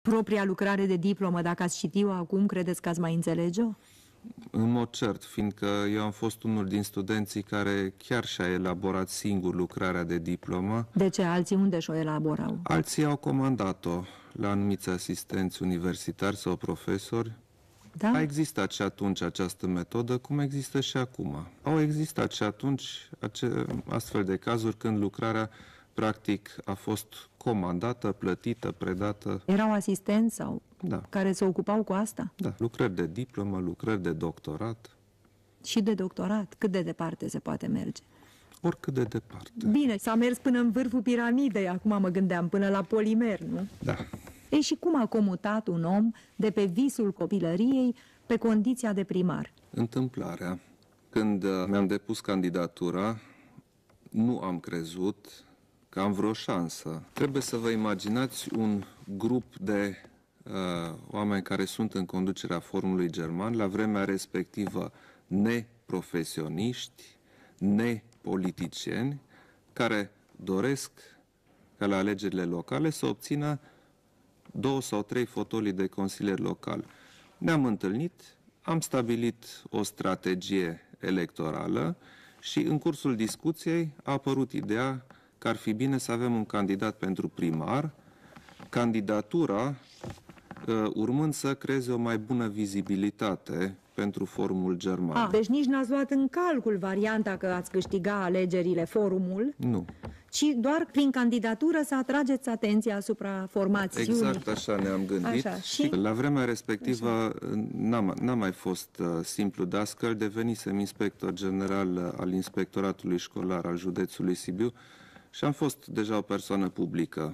Propria lucrare de diplomă, dacă ați citi-o acum, credeți că ați mai înțelege-o? În mod cert, fiindcă eu am fost unul din studenții care chiar și-a elaborat singur lucrarea de diplomă. De ce? Alții unde și-o elaborau? Alții au comandat-o la anumiți asistenți universitari sau profesori. Da? A existat și atunci această metodă, cum există și acum. Au existat și atunci astfel de cazuri când lucrarea practic a fost comandată, plătită, predată. Erau asistenți sau Da. care se ocupau cu asta? Da, lucrări de diplomă, lucrări de doctorat. Și de doctorat? Cât de departe se poate merge? Oricât de departe. Bine, s-a mers până în vârful piramidei, acum mă gândeam, până la polimer, nu? Da. Ei, și cum a comutat un om de pe visul copilăriei pe condiția de primar? Întâmplarea. Când mi-am depus candidatura, nu am crezut că am vreo șansă. Trebuie să vă imaginați un grup de oameni care sunt în conducerea Forumului German, la vremea respectivă neprofesioniști, nepoliticieni, care doresc ca la alegerile locale să obțină 2 sau 3 fotolii de consilier local. Ne-am întâlnit, am stabilit o strategie electorală și în cursul discuției a apărut ideea că ar fi bine să avem un candidat pentru primar, candidatura urmând să creeze o mai bună vizibilitate pentru Forumul German. Deci nici n-ați luat în calcul varianta că ați câștiga alegerile Forumul, Nu. ci doar prin candidatură să atrageți atenția asupra formațiunii. Exact așa ne-am gândit. Așa, și? La vremea respectivă n-am mai fost simplu dascăl, devenisem inspector general al Inspectoratului Școlar al județului Sibiu și am fost deja o persoană publică.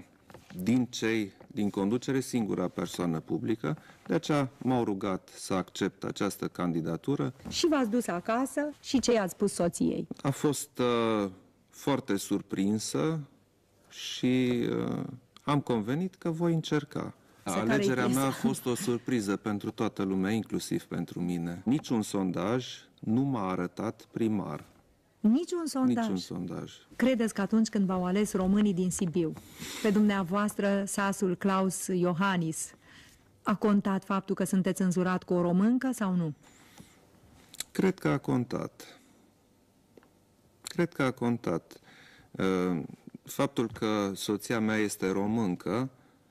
Din conducere, singura persoană publică, de aceea m-au rugat să accept această candidatură. Și v-ați dus acasă și ce i-ați spus soției? A fost foarte surprinsă și am convenit că voi încerca. Alegerea mea a fost o surpriză pentru toată lumea, inclusiv pentru mine. Niciun sondaj nu m-a arătat primar. Niciun sondaj? Niciun sondaj. Credeți că atunci când v-au ales românii din Sibiu, pe dumneavoastră, sasul Claus Iohannis, a contat faptul că sunteți înzurat cu o româncă sau nu? Cred că a contat. Cred că a contat. Faptul că soția mea este româncă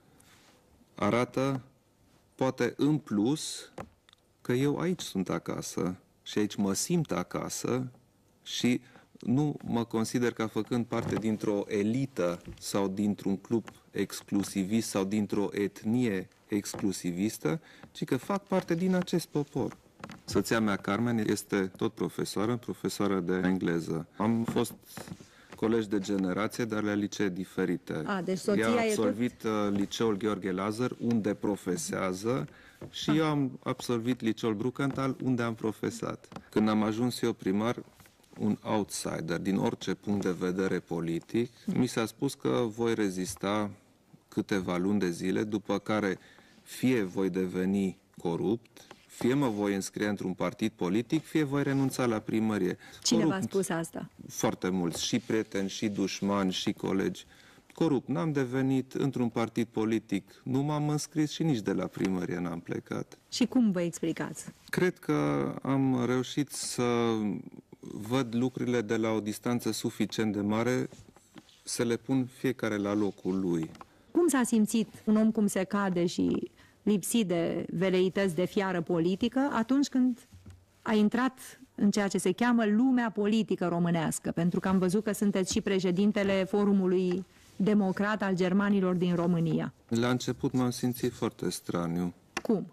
arată, poate în plus, că eu aici sunt acasă și aici mă simt acasă și nu mă consider ca făcând parte dintr-o elită sau dintr-un club exclusivist sau dintr-o etnie exclusivistă, ci că fac parte din acest popor. Soția mea, Carmen, este tot profesoară de engleză. Am fost colegi de generație, dar la licee diferite. Deci soția ea a absolvit liceul Gheorghe Lazar, unde profesează, și eu am absolvit liceul Bruckenthal, unde am profesat. Când am ajuns eu primar, un outsider din orice punct de vedere politic, mi s-a spus că voi rezista câteva luni de zile, după care fie voi deveni corupt, fie mă voi înscrie într-un partid politic, fie voi renunța la primărie. Cine v-a spus asta? Foarte mulți, și prieteni, și dușmani, și colegi. Corupt n-am devenit, într-un partid politic nu m-am înscris și nici de la primărie n-am plecat. Și cum vă explicați? Cred că am reușit să văd lucrurile de la o distanță suficient de mare, să le pun fiecare la locul lui. Cum s-a simțit un om cum se cade și lipsit de veleități de fiară politică atunci când a intrat în ceea ce se cheamă lumea politică românească? Pentru că am văzut că sunteți și președintele Forumului Democrat al Germanilor din România. La început m-am simțit foarte straniu. Cum?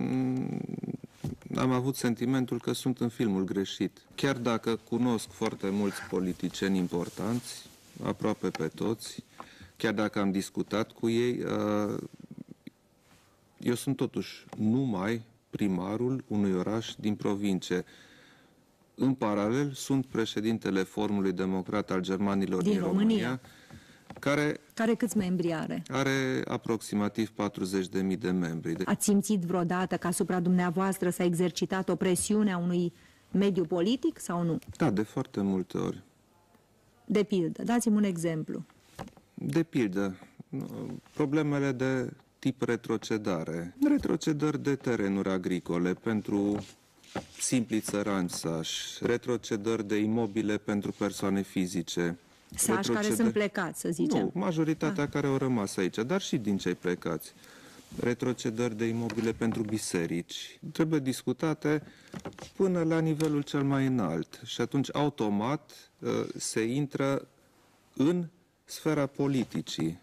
Am avut sentimentul că sunt în filmul greșit. Chiar dacă cunosc foarte mulți politicieni importanți, aproape pe toți, chiar dacă am discutat cu ei, eu sunt totuși numai primarul unui oraș din provincie. În paralel, sunt președintele Forumului Democrat al Germanilor din România, care câți membri are? Are aproximativ 40.000 de membri. Ați simțit vreodată că asupra dumneavoastră s-a exercitat o presiune a unui mediu politic sau nu? Da, de foarte multe ori. De pildă, dați-mi un exemplu. De pildă, problemele de tip retrocedare. Retrocedări de terenuri agricole pentru simpli țărani sași, retrocedări de imobile pentru persoane fizice. Sași care sunt plecați, să zicem. Nu, majoritatea care au rămas aici, dar și din cei plecați. Retrocedări de imobile pentru biserici. Trebuie discutate până la nivelul cel mai înalt. Și atunci, automat, se intră în sfera politicii.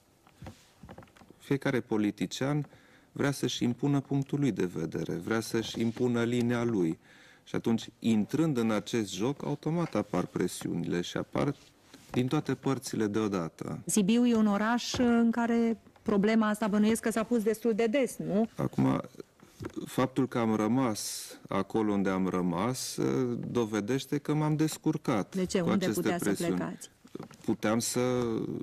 Fiecare politician vrea să-și impună punctul lui de vedere, vrea să-și impună linia lui. Și atunci, intrând în acest joc, automat apar presiunile și apar din toate părțile deodată. Sibiu e un oraș în care problema asta bănuiesc că s-a pus destul de des, nu? Acum, faptul că am rămas acolo unde am rămas dovedește că m-am descurcat. De ce? Cu Unde aceste puteați presiuni. să plecați? Puteam să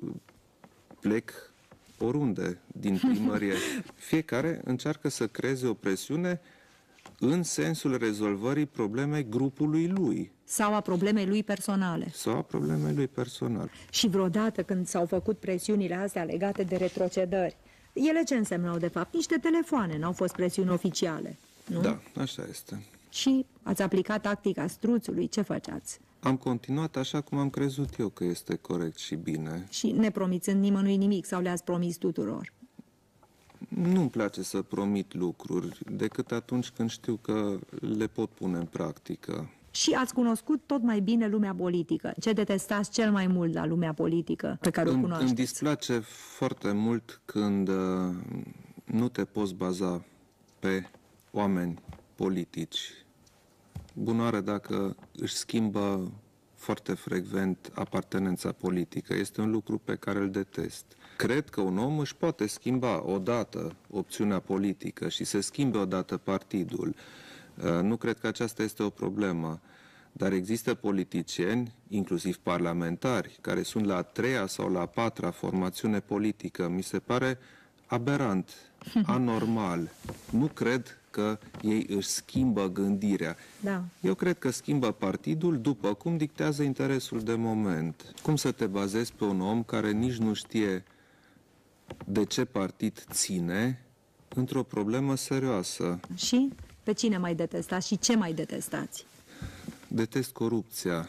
plec oriunde din primărie. Fiecare încearcă să creeze o presiune în sensul rezolvării problemei grupului lui. Sau a problemei lui personale. Sau a problemei lui personal. Și vreodată când s-au făcut presiunile astea legate de retrocedări, ele ce însemnau de fapt? Niște telefoane, n-au fost presiuni oficiale, nu? Da, așa este. Și ați aplicat tactica struțului, ce făceați? Am continuat așa cum am crezut eu că este corect și bine. Și nepromițând nimănui nimic sau le-ați promis tuturor? Nu-mi place să promit lucruri, decât atunci când știu că le pot pune în practică. Și ați cunoscut tot mai bine lumea politică. Ce detestați cel mai mult la lumea politică pe care o cunoașteți? Îmi displace foarte mult când nu te poți baza pe oameni politici. Bunoară dacă își schimbă foarte frecvent apartenența politică. Este un lucru pe care îl detest. Cred că un om își poate schimba odată opțiunea politică și se schimbe odată partidul. Nu cred că aceasta este o problemă. Dar există politicieni, inclusiv parlamentari, care sunt la a treia sau la a patra formațiune politică. Mi se pare aberant, anormal. Nu cred că ei își schimbă gândirea. Da. Eu cred că schimbă partidul după cum dictează interesul de moment. Cum să te bazezi pe un om care nici nu știe de ce partid ține într-o problemă serioasă? Și pe cine mai detestați și ce mai detestați? Detest corupția.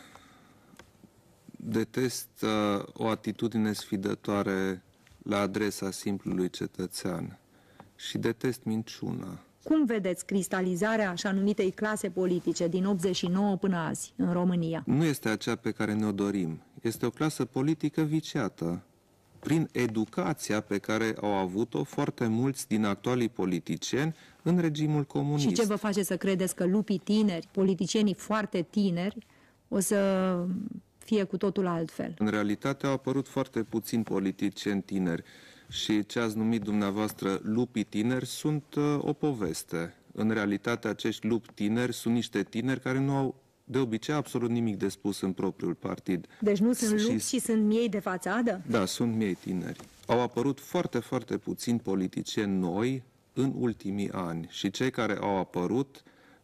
Detest o atitudine sfidătoare la adresa simplului cetățean. Și detest minciuna. Cum vedeți cristalizarea așa numitei clase politice din 89 până azi în România? Nu este aceea pe care ne-o dorim. Este o clasă politică viciată. Prin educația pe care au avut-o foarte mulți din actualii politicieni în regimul comunist. Și ce vă face să credeți că lupii tineri, politicienii foarte tineri, o să fie cu totul altfel? În realitate au apărut foarte puțini politicieni tineri și ce ați numit dumneavoastră lupii tineri sunt o poveste. În realitate acești lupi tineri sunt niște tineri care nu au de obicei absolut nimic de spus în propriul partid. Deci nu sunt lupi și sunt miei de fațadă? Da, sunt miei tineri. Au apărut foarte, foarte puțini politicieni noi în ultimii ani și cei care au apărut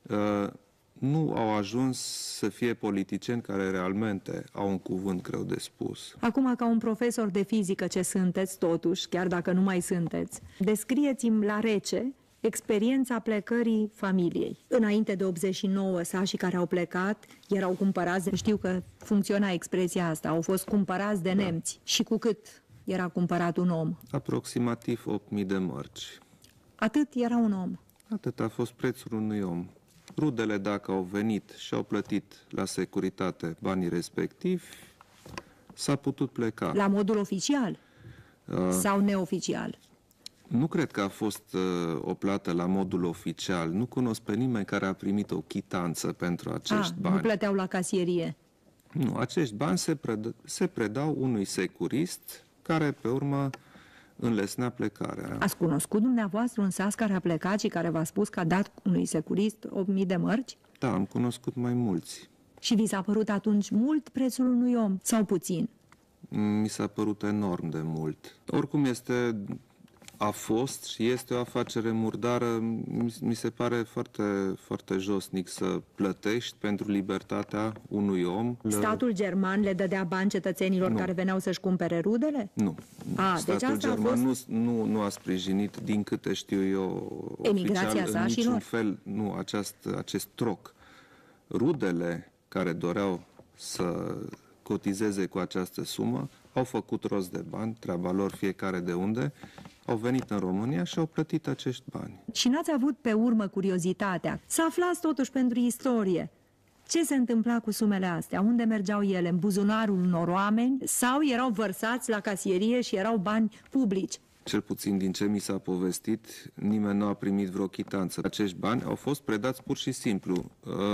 nu au ajuns să fie politicieni care realmente au un cuvânt greu de spus. Acum, ca un profesor de fizică ce sunteți totuși, chiar dacă nu mai sunteți, descrieți-mi la rece experiența plecării familiei. Înainte de 89, sașii care au plecat erau cumpărați, știu că funcționa expresia asta, au fost cumpărați de nemți. Și cu cât era cumpărat un om? Aproximativ 8.000 de mărci. Atât era un om. Atât a fost prețul unui om. Rudele, dacă au venit și au plătit la securitate banii respectivi, s-a putut pleca. La modul oficial sau neoficial? Nu cred că a fost o plată la modul oficial. Nu cunosc pe nimeni care a primit o chitanță pentru acești bani. Nu plăteau la casierie? Nu, acești bani se predau unui securist care pe urmă înlesnea plecarea. Ați cunoscut dumneavoastră un sas care a plecat și care v-a spus că a dat unui securist 8.000 de mărci? Da, am cunoscut mai mulți. Și vi s-a părut atunci mult prețul unui om sau puțin? Mi s-a părut enorm de mult. Oricum este a fost și este o afacere murdară. Mi se pare foarte, foarte josnic să plătești pentru libertatea unui om. Statul german le dădea bani cetățenilor care veneau să-și cumpere rudele? Nu. Statul german nu a sprijinit, din câte știu eu, emigrația oficial, în niciun fel, acest troc. Rudele care doreau să cotizeze cu această sumă au făcut rost de bani, treaba lor fiecare de unde, au venit în România și au plătit acești bani. Și n-ați avut pe urmă curiozitatea să aflați totuși pentru istorie ce se întâmpla cu sumele astea, unde mergeau ele, în buzunarul unor oameni sau erau vărsați la casierie și erau bani publici? Cel puțin din ce mi s-a povestit, nimeni nu a primit vreo chitanță. Acești bani au fost predați pur și simplu.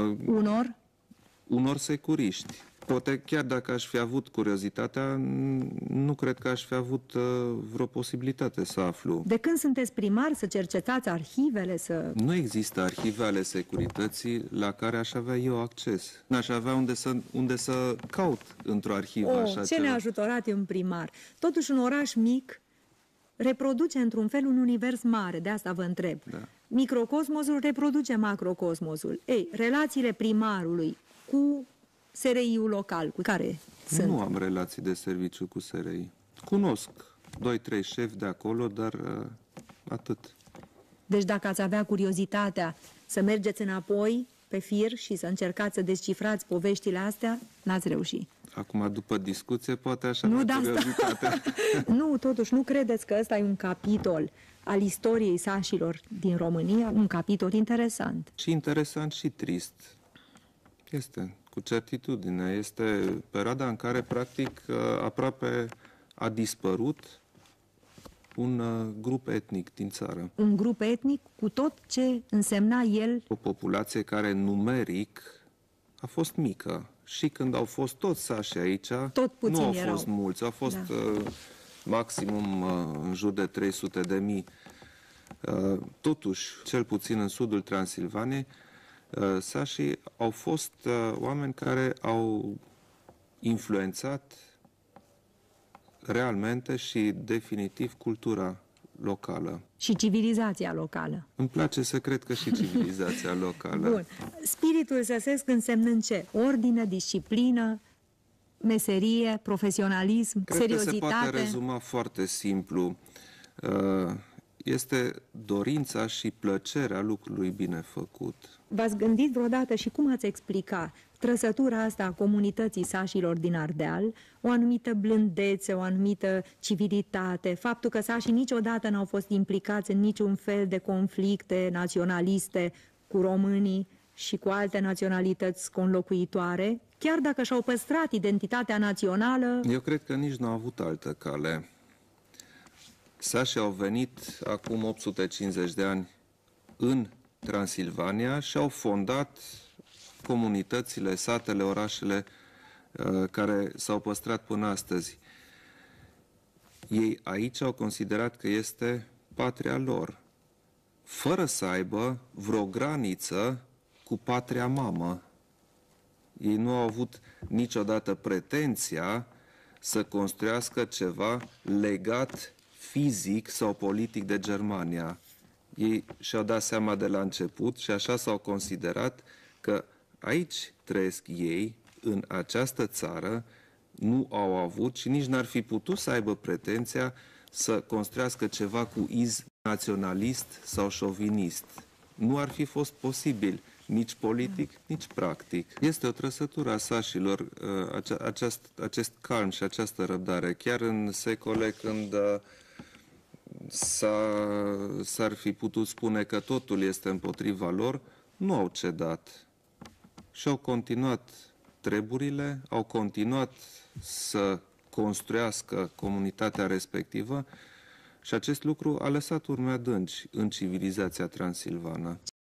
Unor securiști. Poate chiar dacă aș fi avut curiozitatea, nu cred că aș fi avut vreo posibilitate să aflu. De când sunteți primar să cercetați arhivele, să... Nu există arhive ale securității la care aș avea eu acces. N-aș avea unde să caut într-o arhivă așa ce ceva. neajutorat e un primar. Totuși un oraș mic reproduce într-un fel un univers mare, de asta vă întreb. Da. Microcosmosul reproduce macrocosmosul. Ei, relațiile primarului cu SRI-ul local, cu care sunt? Nu am relații de serviciu cu SRI. Cunosc 2-3 șefi de acolo, dar atât. Deci dacă ați avea curiozitatea să mergeți înapoi pe fir și să încercați să descifrați poveștile astea, n-ați reușit. Acum, după discuție, poate așa avea curiozitatea. Nu, totuși, nu credeți că ăsta e un capitol al istoriei sașilor din România? Un capitol interesant. Și interesant și trist. Este, cu certitudine. Este perioada în care, practic, aproape a dispărut un grup etnic din țară. Un grup etnic cu tot ce însemna el. O populație care numeric a fost mică. Și când au fost toți sași aici, nu au fost mulți. Au fost maximum în jur de 300.000. Totuși, cel puțin în sudul Transilvaniei, sașii au fost oameni care au influențat realmente și definitiv cultura locală. Și civilizația locală. Îmi place să cred că și civilizația locală. Bun. Spiritul săsesc însemnând ce? Ordine, disciplină, meserie, profesionalism, seriozitate? Cred că se poate rezuma foarte simplu. Este dorința și plăcerea lucrului bine făcut. V-ați gândit vreodată și cum ați explica trăsătura asta a comunității sașilor din Ardeal, o anumită blândețe, o anumită civilitate, faptul că sașii niciodată n-au fost implicați în niciun fel de conflicte naționaliste cu românii și cu alte naționalități conlocuitoare, chiar dacă și-au păstrat identitatea națională? Eu cred că nici nu au avut altă cale. Sașii au venit acum 850 de ani în Transilvania și au fondat comunitățile, satele, orașele care s-au păstrat până astăzi. Ei aici au considerat că este patria lor, fără să aibă vreo graniță cu patria mamă. Ei nu au avut niciodată pretenția să construiască ceva legat fizic sau politic de Germania. Ei și-au dat seama de la început și așa s-au considerat că aici trăiesc ei, în această țară, nu au avut și nici n-ar fi putut să aibă pretenția să construiască ceva cu iz naționalist sau șovinist. Nu ar fi fost posibil, nici politic, nici practic. Este o trăsătură a sașilor, acest calm și această răbdare. Chiar în secole când s-ar fi putut spune că totul este împotriva lor, nu au cedat. Și au continuat treburile, au continuat să construiască comunitatea respectivă și acest lucru a lăsat urme adânci în civilizația transilvană.